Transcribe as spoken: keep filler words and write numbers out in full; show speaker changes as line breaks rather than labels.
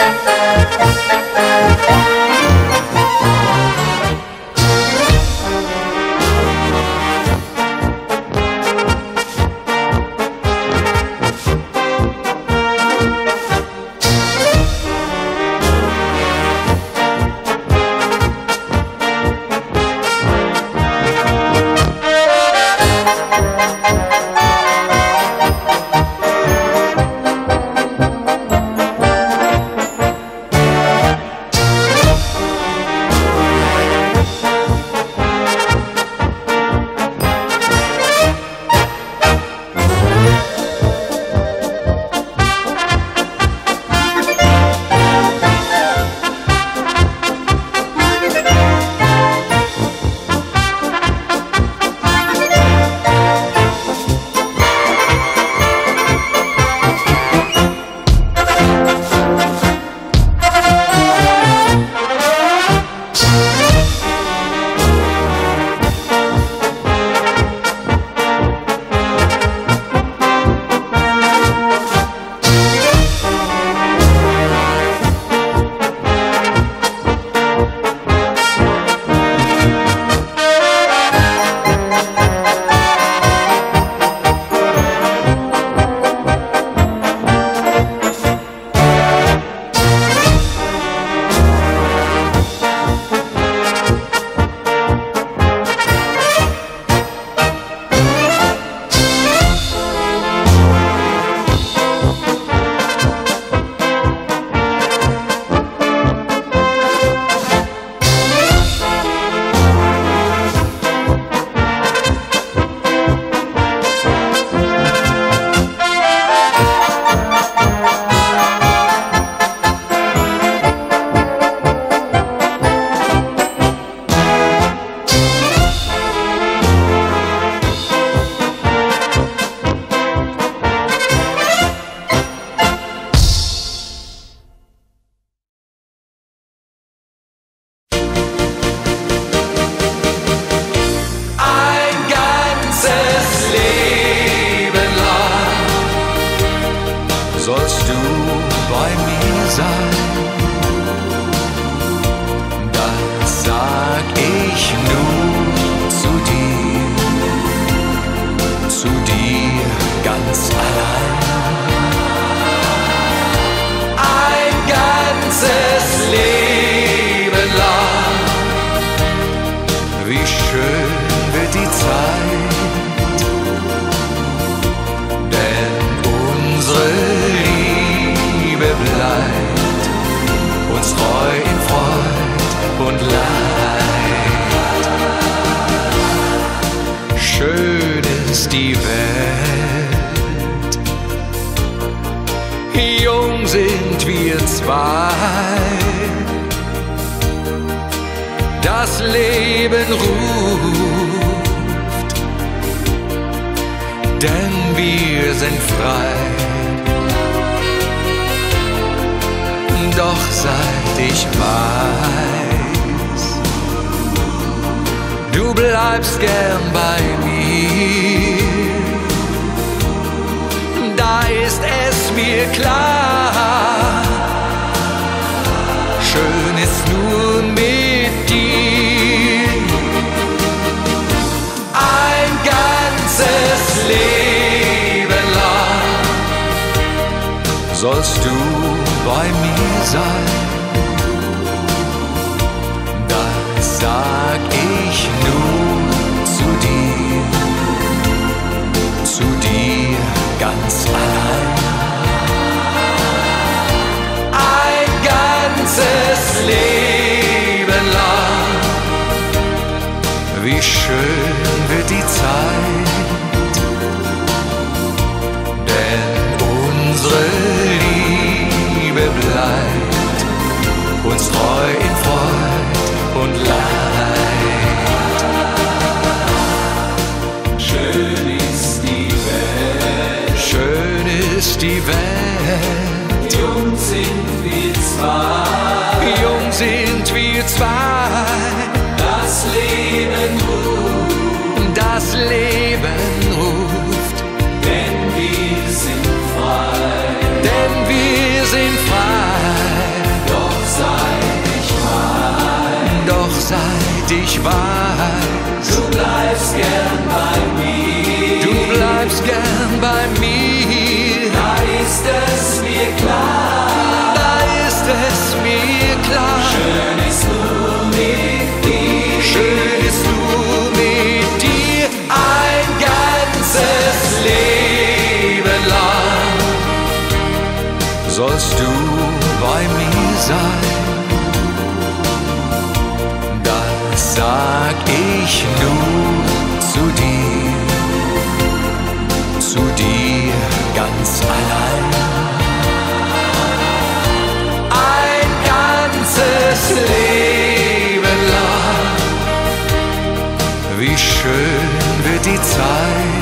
sollst du bei mir sein. Das sag ich nur zu dir, zu dir ganz allein. Ein ganzes Leben lang, wie schön wird die Zeit, denn unsere Liebe bleibt uns treu in Freud und Leid. Schön ist die Welt, jung sind wir zwei, das Leben ruft, denn wir sind frei. Doch seit ich weiß, du bleibst gern bei mir, da ist es mir klar, schön ist nur mit dir. Ein ganzes Leben lang sollst du bei mir sein. Das sag ich nur zu dir, zu dir ganz allein. Ein ganzes Leben lang, wie schön wird die Zeit, denn unsere Liebe bleibt uns treu in Freud und Leid. Schön ist die Welt, schön ist die Welt, jung sind wir zwei, jung sind wir zwei, das Leben ruft, das Leben ruft, denn wir sind frei, denn wir sind frei. ich weiß,
du bleibst gern bei mir.
du bleibst gern bei mir.
Da ist es mir klar,
Da ist es mir klar,
schön ist du mit dir.
schön ist du mit dir ein ganzes Leben lang. Sollst du bei mir sein, das sag ich nur zu dir, zu dir ganz allein. Ein ganzes Leben lang, wie schön wird die Zeit,